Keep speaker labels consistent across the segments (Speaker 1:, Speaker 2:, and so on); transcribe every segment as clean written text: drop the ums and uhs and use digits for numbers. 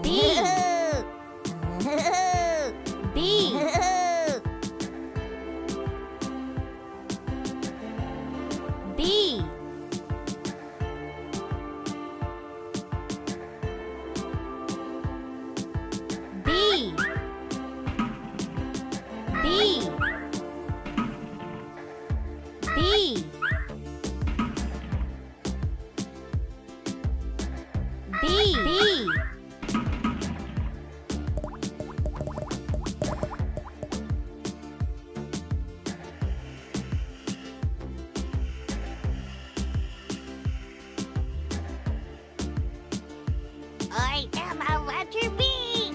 Speaker 1: B. B. B. B. B. B. B. B. I am a letter B.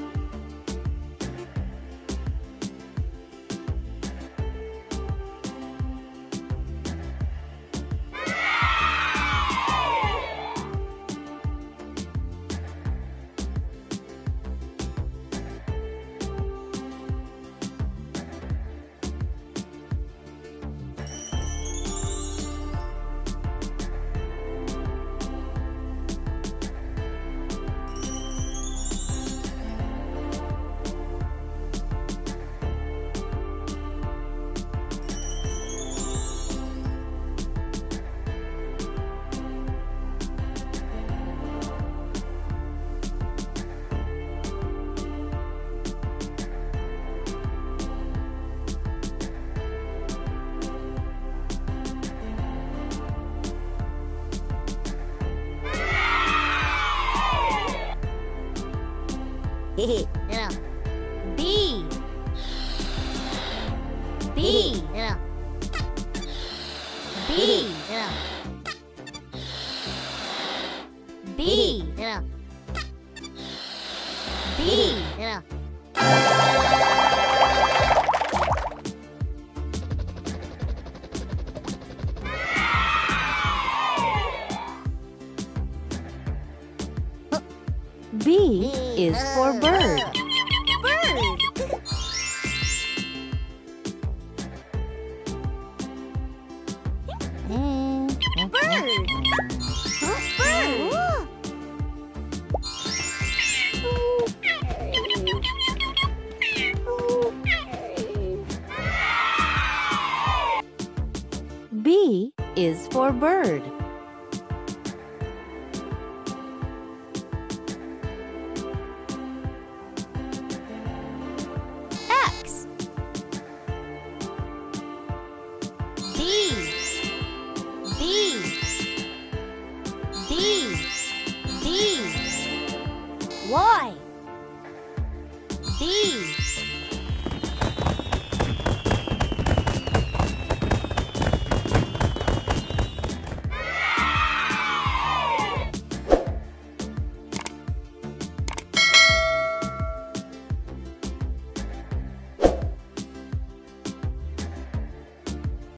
Speaker 1: Yeah. B. B. Yeah. B. Yeah. B. Yeah. B. Yeah.
Speaker 2: B is for bird.
Speaker 1: Bird. Bird. Bird.
Speaker 2: B is for bird.
Speaker 1: X. B. B. B. B. Y. B.